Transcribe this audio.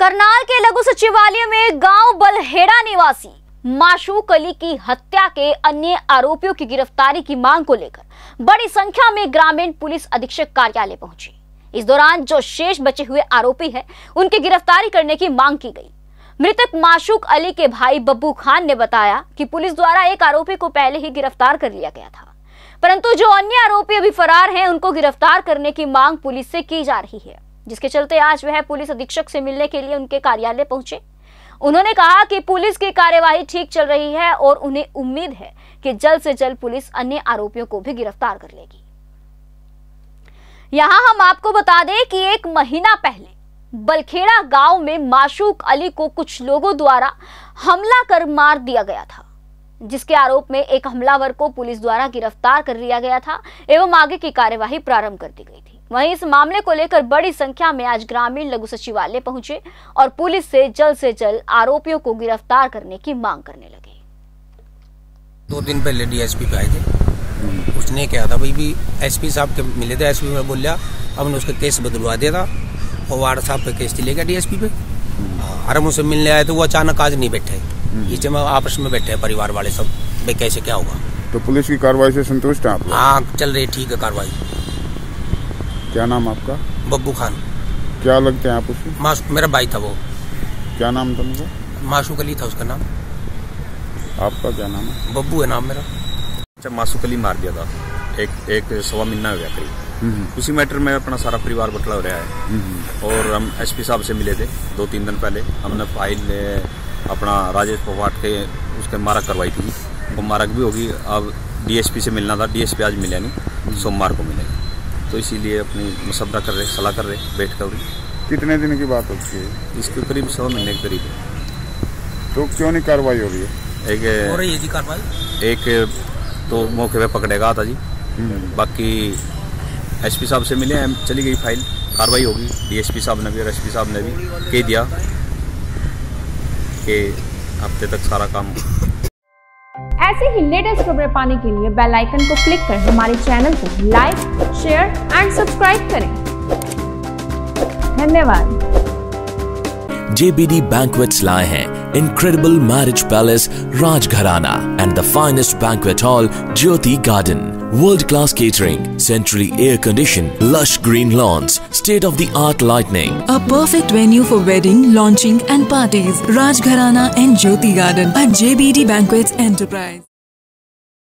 करनाल के लघु सचिवालय में गांव बलहेड़ा निवासी माशूक अली की हत्या के अन्य आरोपियों की गिरफ्तारी की मांग को लेकर बड़ी संख्या में ग्रामीण पुलिस अधीक्षक कार्यालय पहुंचे। इस दौरान जो शेष बचे हुए आरोपी हैं, उनकी गिरफ्तारी करने की मांग की गई। मृतक माशूक अली के भाई बब्बू खान ने बताया कि पुलिस द्वारा एक आरोपी को पहले ही गिरफ्तार कर लिया गया था, परंतु जो अन्य आरोपी अभी फरार हैं, उनको गिरफ्तार करने की मांग पुलिस से की जा रही है, जिसके चलते आज वह पुलिस अधीक्षक से मिलने के लिए उनके कार्यालय पहुंचे। उन्होंने कहा कि पुलिस की कार्यवाही ठीक चल रही है और उन्हें उम्मीद है कि जल्द से जल्द पुलिस अन्य आरोपियों को भी गिरफ्तार कर लेगी। यहां हम आपको बता दें कि एक महीना पहले बलखेड़ा गांव में माशूक अली को कुछ लोगों द्वारा हमला कर मार दिया गया था, जिसके आरोप में एक हमलावर को पुलिस द्वारा गिरफ्तार कर लिया गया था एवं आगे की कार्यवाही प्रारंभ कर दी गई थी। वहीं इस मामले को लेकर बड़ी संख्या में आज ग्रामीण लघु सचिवालय पहुंचे और पुलिस से जल्द आरोपियों को गिरफ्तार करने की मांग करने लगे। 2 दिन पहले डीएसपी पे आए थे, उसने क्या था भाई भी एसपी साहब के मिले थे। एसपी में बोलिया अब ने उसका केस बदलवा दिया था और वार्ड साहब पे केस चले गया डीएसपी पे। और हम उनसे मिलने आए तो वो अचानक आज नहीं बैठे, इस में आपस में बैठे परिवार वाले सब, भाई कैसे क्या होगा। तो पुलिस की कार्रवाई से संतुष्ट हैं आप? हाँ, चल रही ठीक है कार्रवाई। क्या नाम आपका? बब्बू खान। क्या लगते हैं आप उसके? मेरा भाई था वो। क्या नाम था उनका? माशूक अली था उसका नाम। आपका क्या नाम है? बब्बू है नाम मेरा। अच्छा, माशूक अली मार दिया था, एक 1.25 महीना हो गया करीब। उसी मैटर में अपना सारा परिवार बटला हो रहा है और हम एसपी साहब से मिले थे 2-3 दिन पहले। हमने फाइल अपना राजेश पवाट के उसके मारक करवाई थी, वो मारक भी होगी। अब डीएसपी से मिलना था, डीएसपी आज मिला नहीं, सोमवार को मिलेगा, तो इसीलिए अपनी मसवरा कर रहे, सलाह कर रहे बैठ कर। कितने दिन की बात होती है? इसके करीब 100 महीने के करीब है। तो क्यों नहीं कार्रवाई हो रही है? हो रही है जी कार्रवाई। एक तो मौके पे पकड़ेगा था जी, बाकी एसपी साहब से मिले, चली गई फाइल, कार्रवाई होगी। डीएसपी साहब ने भी और एसपी साहब ने भी कह दिया कि हफ्ते तक सारा काम। ऐसे ही लेटेस्ट खबरें पाने के लिए बेल आइकन को क्लिक कर हमारे चैनल को लाइक, शेयर एंड सब्सक्राइब करें। धन्यवाद। JBD Banquets लाए हैं incredible marriage palace Rajgharana and the finest banquet hall Jyoti Garden. World-class catering, centrally air-conditioned, lush green lawns, state-of-the-art lighting. A perfect venue for wedding, launching and parties. Rajgharana and Jyoti Garden at JBD Banquets Enterprise.